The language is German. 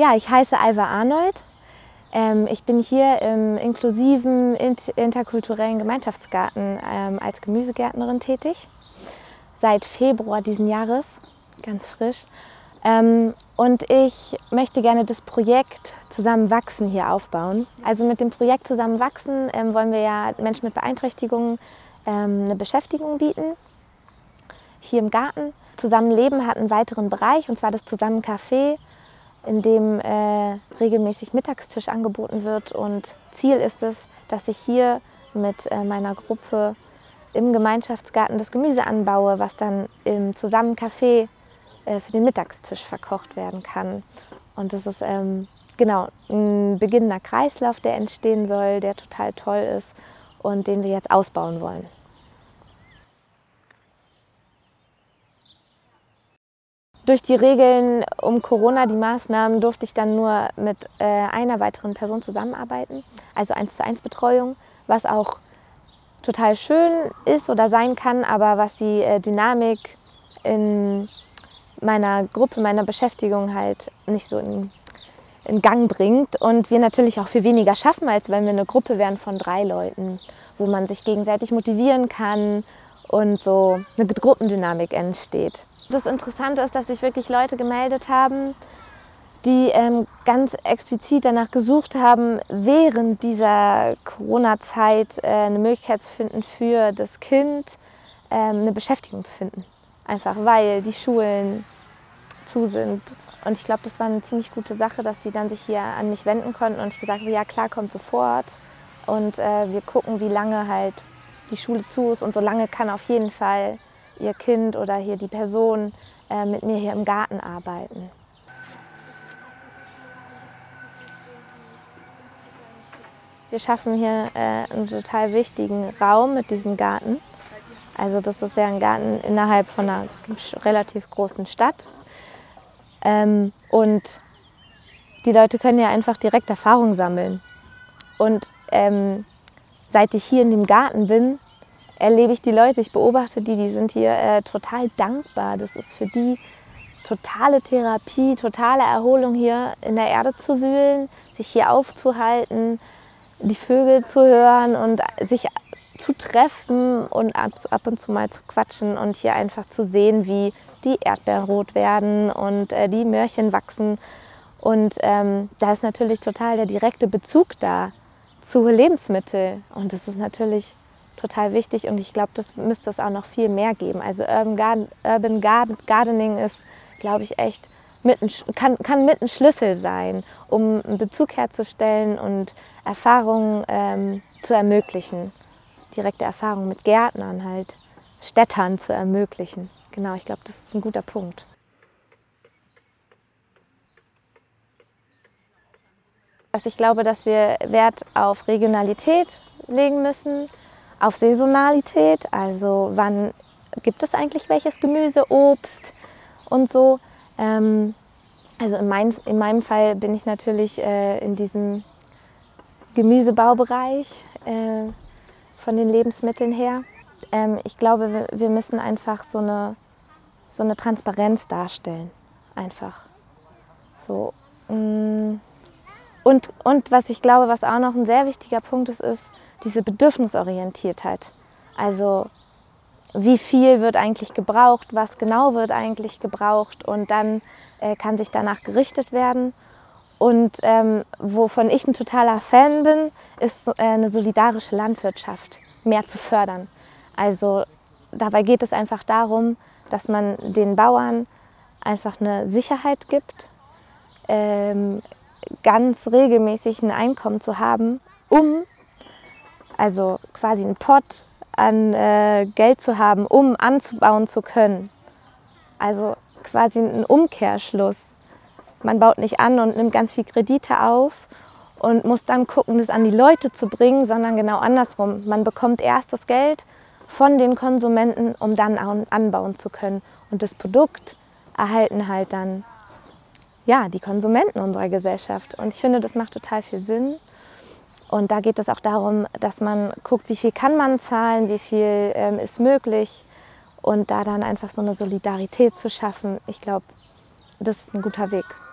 Ja, ich heiße Alva Arnold. Ich bin hier im inklusiven, interkulturellen Gemeinschaftsgarten als Gemüsegärtnerin tätig. Seit Februar diesen Jahres, ganz frisch. Und ich möchte gerne das Projekt Zusammenwachsen hier aufbauen. Also mit dem Projekt Zusammenwachsen wollen wir ja Menschen mit Beeinträchtigungen eine Beschäftigung bieten, hier im Garten. Zusammenleben hat einen weiteren Bereich, und zwar das Zusammencafé, in dem regelmäßig Mittagstisch angeboten wird. Und Ziel ist es, dass ich hier mit meiner Gruppe im Gemeinschaftsgarten das Gemüse anbaue, was dann im Zusammencafé für den Mittagstisch verkocht werden kann. Und das ist genau ein beginnender Kreislauf, der entstehen soll, der total toll ist und den wir jetzt ausbauen wollen. Durch die Regeln um Corona, die Maßnahmen, durfte ich dann nur mit einer weiteren Person zusammenarbeiten, also 1:1 Betreuung, was auch total schön ist oder sein kann, aber was die Dynamik in meiner Gruppe, meiner Beschäftigung halt nicht so in Gang bringt und wir natürlich auch viel weniger schaffen, als wenn wir eine Gruppe wären von 3 Leuten, wo man sich gegenseitig motivieren kann und so eine Gruppendynamik entsteht. Das Interessante ist, dass sich wirklich Leute gemeldet haben, die ganz explizit danach gesucht haben, während dieser Corona-Zeit eine Möglichkeit zu finden, für das Kind eine Beschäftigung zu finden. Einfach weil die Schulen zu sind. Und ich glaube, das war eine ziemlich gute Sache, dass die dann sich hier an mich wenden konnten und ich gesagt habe, ja klar, kommt sofort. Und wir gucken, wie lange halt die Schule zu ist, und so lange kann auf jeden Fall ihr Kind oder hier die Person mit mir hier im Garten arbeiten. Wir schaffen hier einen total wichtigen Raum mit diesem Garten. Also das ist ja ein Garten innerhalb von einer relativ großen Stadt. Und die Leute können ja einfach direkt Erfahrung sammeln. Und seit ich hier in dem Garten bin, erlebe ich die Leute, ich beobachte die sind hier total dankbar. Das ist für die totale Therapie, totale Erholung, hier in der Erde zu wühlen, sich hier aufzuhalten, die Vögel zu hören und sich zu treffen und ab und zu mal zu quatschen und hier einfach zu sehen, wie die Erdbeeren rot werden und die Möhrchen wachsen. Und da ist natürlich total der direkte Bezug da zu Lebensmitteln. Und das ist natürlich total wichtig, und ich glaube, das müsste es auch noch viel mehr geben. Also Urban Gardening ist, glaube ich, echt kann mit ein Schlüssel sein, um einen Bezug herzustellen und Erfahrungen zu ermöglichen. Direkte Erfahrungen mit Gärtnern, halt Städtern zu ermöglichen. Genau, ich glaube, das ist ein guter Punkt. Ich glaube, dass wir Wert auf Regionalität legen müssen, auf Saisonalität, also wann gibt es eigentlich welches Gemüse, Obst und so. Also in meinem Fall bin ich natürlich in diesem Gemüsebaubereich von den Lebensmitteln her. Ich glaube, wir müssen einfach so eine Transparenz darstellen, einfach. So. Und was ich glaube, was auch noch ein sehr wichtiger Punkt ist diese Bedürfnisorientiertheit. Also wie viel wird eigentlich gebraucht, was genau wird eigentlich gebraucht, und dann kann sich danach gerichtet werden. Und wovon ich ein totaler Fan bin, ist eine solidarische Landwirtschaft mehr zu fördern. Also dabei geht es einfach darum, dass man den Bauern einfach eine Sicherheit gibt, ganz regelmäßig ein Einkommen zu haben, also quasi einen Pot an Geld zu haben, um anzubauen zu können. Also quasi ein Umkehrschluss. Man baut nicht an und nimmt ganz viel Kredite auf und muss dann gucken, das an die Leute zu bringen, sondern genau andersrum. Man bekommt erst das Geld von den Konsumenten, um dann anbauen zu können. Und das Produkt erhalten halt dann ja, die Konsumenten unserer Gesellschaft. Und ich finde, das macht total viel Sinn. Und da geht es auch darum, dass man guckt, wie viel kann man zahlen, wie viel ist möglich. Und da dann einfach so eine Solidarität zu schaffen, ich glaube, das ist ein guter Weg.